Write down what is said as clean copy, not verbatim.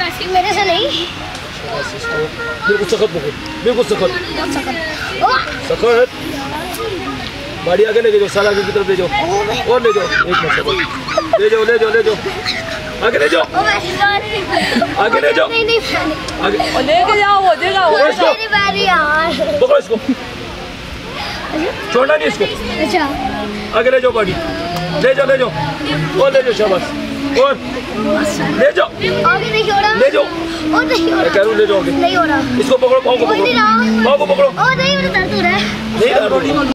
मेरे से नहीं। बिल्कुल सख्त पकड़, बिल्कुल सख्त सख्त। गाड़ी आगे लेके जाओ, साल आगे की तरफ ले जाओ और ले जाओ। एक मिनट ले जाओ, ले जाओ, ले जाओ, आगे ले जाओ, आगे ले जाओ, आगे लेके जाओ। वो देगा वो। मेरी बारी यार। पकड़ो इसको, छोड़ना नहीं इसको। अच्छा आगे ले जाओ गाड़ी, ले जाओ, ले जाओ और ले जाओ, शाबाश और ले जाओ, आगे नहीं हो रहा, ले जाओ और नहीं हो मैं रहा, कह रहा हूँ ले जाओ आगे। नहीं हो रहा, इसको पकड़ो, पाँव को हो ही पकड़ो, नहीं रहा, पाँव को पकड़ो। और नहीं हो रहा, दर्द हो रहा है। नहीं